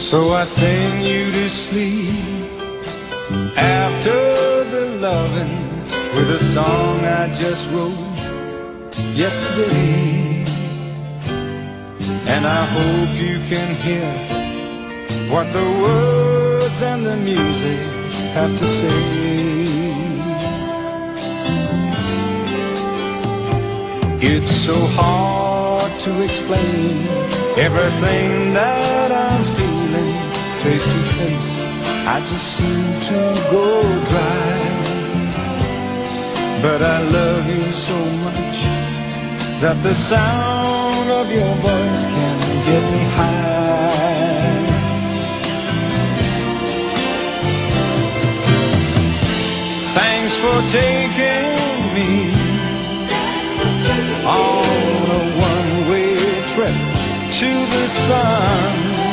So I sing you to sleep after the loving with a song I just wrote yesterday. And I hope you can hear what the words and the music have to say. It's so hard to explain everything that I'm feeling face to face. I just seem to go dry. But I love you so much that the sound of your voice can get me high. Thanks for taking me on a one-way trip to the sun.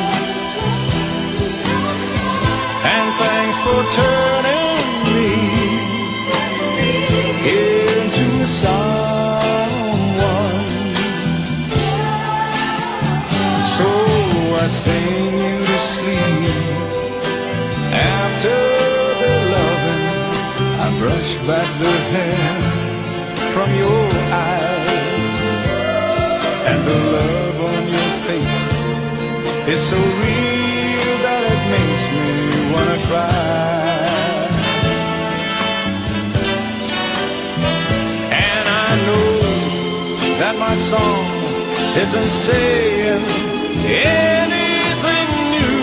And thanks for turning me into someone. So I sing you to sleep after the loving. I brush back the hair from your eyes, and the love on your face is so real that it makes me wanna cry. And I know that my song isn't saying anything new.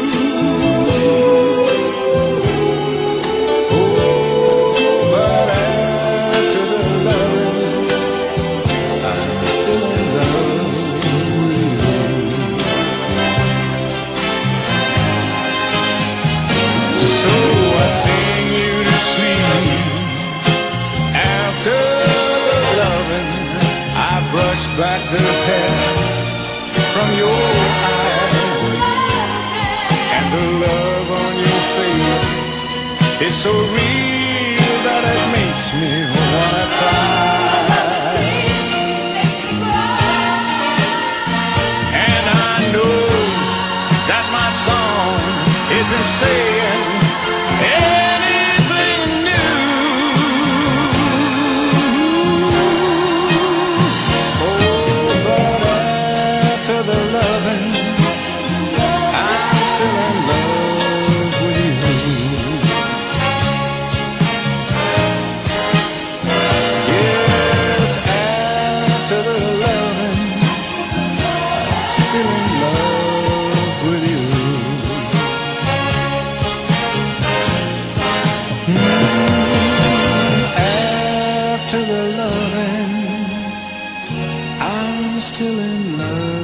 Brush back the hair from your eyes, and the love on your face is so real that it makes me wanna cry. And I know that my song isn't saying anything new. After the loving, I'm still in love.